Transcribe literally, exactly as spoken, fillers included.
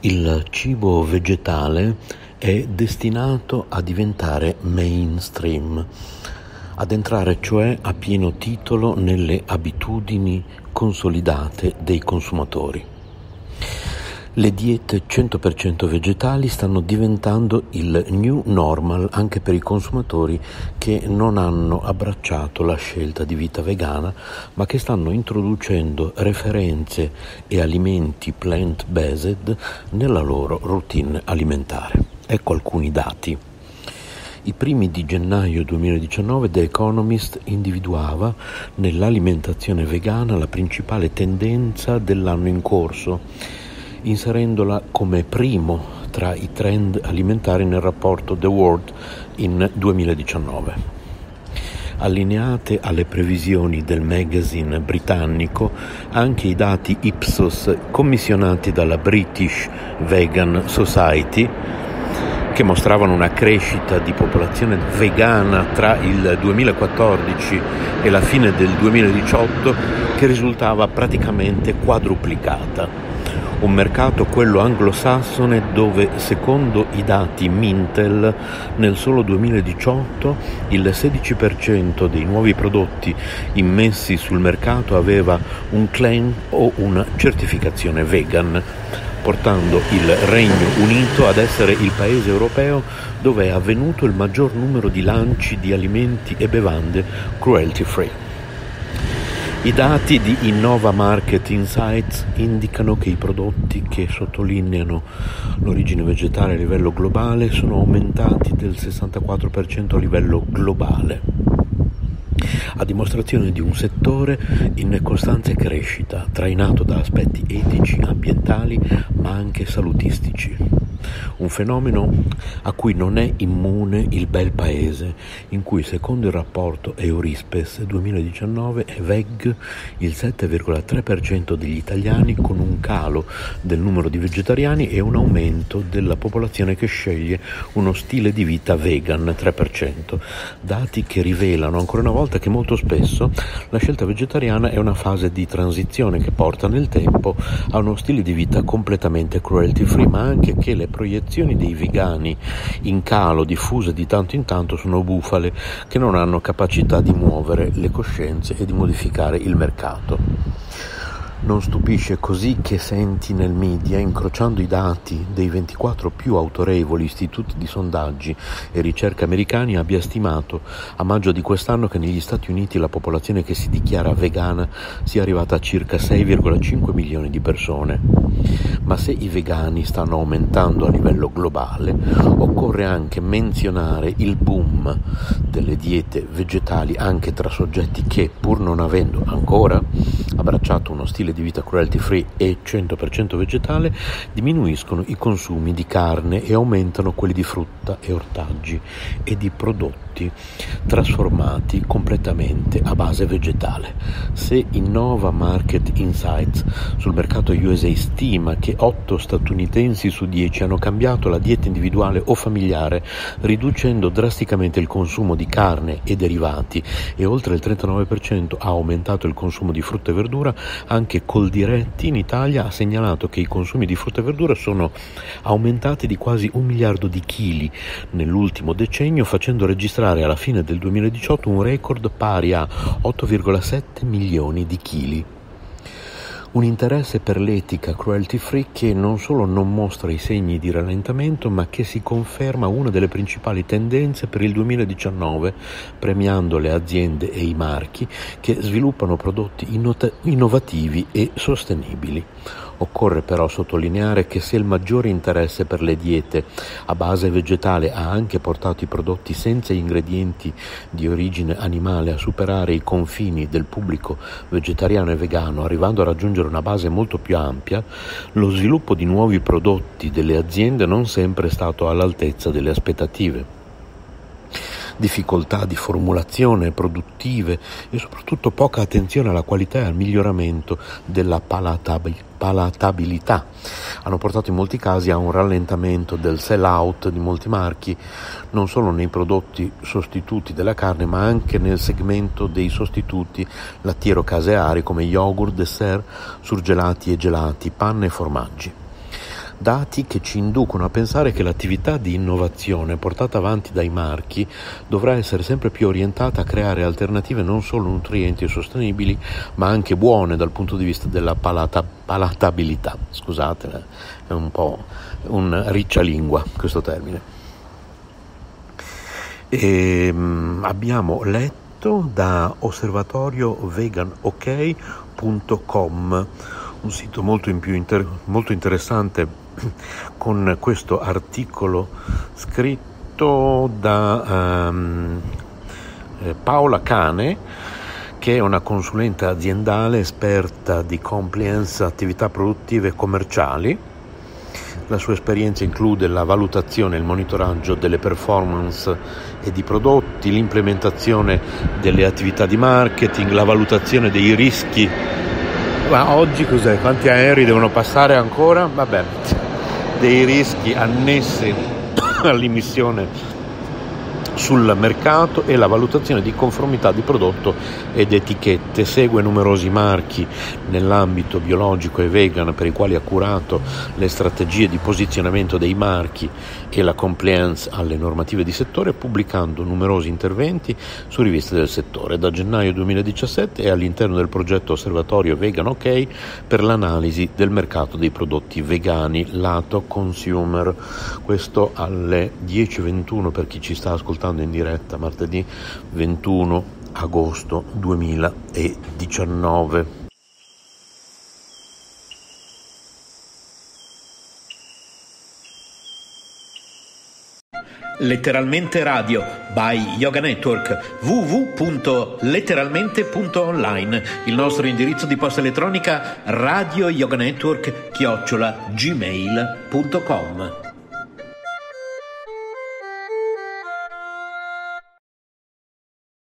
Il cibo vegetale è destinato a diventare mainstream, ad entrare cioè a pieno titolo nelle abitudini consolidate dei consumatori. Le diete cento per cento vegetali stanno diventando il new normal anche per i consumatori che non hanno abbracciato la scelta di vita vegana, ma che stanno introducendo referenze e alimenti plant-based nella loro routine alimentare. Ecco alcuni dati. I primi di gennaio duemiladiciannove The Economist individuava nell'alimentazione vegana la principale tendenza dell'anno in corso, inserendola come primo tra i trend alimentari nel rapporto The World in duemiladiciannove. Allineate alle previsioni del magazine britannico, anche i dati Ipsos commissionati dalla British Vegan Society, che mostravano una crescita di popolazione vegana tra il duemilaquattordici e la fine del duemiladiciotto, che risultava praticamente quadruplicata. Un mercato, quello anglosassone, dove secondo i dati Mintel nel solo duemiladiciotto il sedici per cento dei nuovi prodotti immessi sul mercato aveva un claim o una certificazione vegan, portando il Regno Unito ad essere il paese europeo dove è avvenuto il maggior numero di lanci di alimenti e bevande cruelty free. I dati di Innova Market Insights indicano che i prodotti che sottolineano l'origine vegetale a livello globale sono aumentati del sessantaquattro per cento a livello globale, a dimostrazione di un settore in costante crescita, trainato da aspetti etici, ambientali, ma anche salutistici. Un fenomeno a cui non è immune il bel paese, in cui secondo il rapporto Eurispes duemiladiciannove è veg il sette virgola tre per cento degli italiani, con un calo del numero di vegetariani e un aumento della popolazione che sceglie uno stile di vita vegan tre per cento. Dati che rivelano ancora una volta che molto spesso la scelta vegetariana è una fase di transizione che porta nel tempo a uno stile di vita completamente cruelty free, ma anche che le proiezioni dei vegani in calo diffuse di tanto in tanto sono bufale che non hanno capacità di muovere le coscienze e di modificare il mercato. Non stupisce così che senti nel media, incrociando i dati dei ventiquattro più autorevoli istituti di sondaggi e ricerca americani, abbia stimato a maggio di quest'anno che negli Stati Uniti la popolazione che si dichiara vegana sia arrivata a circa sei virgola cinque milioni di persone. Ma se i vegani stanno aumentando a livello globale, occorre anche menzionare il boom delle diete vegetali anche tra soggetti che, pur non avendo ancora abbracciato uno stile di vita cruelty free e cento per cento vegetale, diminuiscono i consumi di carne e aumentano quelli di frutta e ortaggi e di prodotti trasformati completamente a base vegetale. Se Innova Market Insights sul mercato U S A stima che otto statunitensi su dieci hanno cambiato la dieta individuale o familiare, riducendo drasticamente il consumo di carne e derivati, e oltre il trentanove per cento ha aumentato il consumo di frutta e verdura, anche Coldiretti in Italia ha segnalato che i consumi di frutta e verdura sono aumentati di quasi un miliardo di chili nell'ultimo decennio, facendo registrare alla fine del duemiladiciotto un record pari a otto virgola sette milioni di chili. Un interesse per l'etica cruelty free che non solo non mostra i segni di rallentamento, ma che si conferma una delle principali tendenze per il duemiladiciannove, premiando le aziende e i marchi che sviluppano prodotti innot- innovativi e sostenibili. Occorre però sottolineare che se il maggiore interesse per le diete a base vegetale ha anche portato i prodotti senza ingredienti di origine animale a superare i confini del pubblico vegetariano e vegano, arrivando a raggiungere una base molto più ampia, lo sviluppo di nuovi prodotti delle aziende non sempre è stato all'altezza delle aspettative. Difficoltà di formulazione produttive e soprattutto poca attenzione alla qualità e al miglioramento della palatabil- palatabilità hanno portato in molti casi a un rallentamento del sell-out di molti marchi, non solo nei prodotti sostituti della carne, ma anche nel segmento dei sostituti lattiero-caseari come yogurt, dessert, surgelati e gelati, panne e formaggi. dati che ci inducono a pensare che l'attività di innovazione portata avanti dai marchi dovrà essere sempre più orientata a creare alternative non solo nutrienti e sostenibili, ma anche buone dal punto di vista della palata, palatabilità. Scusate, è un po' un riccialingua questo termine. E, um, abbiamo letto da osservatorio vegan ok punto com, un sito molto, in più inter- molto interessante, con questo articolo scritto da um, eh, Paola Cane, che è una consulente aziendale esperta di compliance, attività produttive e commerciali. La sua esperienza include la valutazione e il monitoraggio delle performance e di prodotti, l'implementazione delle attività di marketing, la valutazione dei rischi. Ma oggi cos'è? Quanti aerei devono passare ancora? Vabbè, dei rischi annessi all'immissione sul mercato e la valutazione di conformità di prodotto ed etichette. Segue numerosi marchi nell'ambito biologico e vegan per i quali ha curato le strategie di posizionamento dei marchi e la compliance alle normative di settore, pubblicando numerosi interventi su riviste del settore. Da gennaio duemiladiciassette è all'interno del progetto Osservatorio Vegan Ok per l'analisi del mercato dei prodotti vegani lato consumer. Questo alle dieci e ventuno per chi ci sta ascoltando in diretta martedì ventuno agosto duemiladiciannove. Letteralmente Radio by Yoga Network, w w w punto letteralmente punto online. Il nostro indirizzo di posta elettronica radioyoganetwork chiocciola gmail punto com.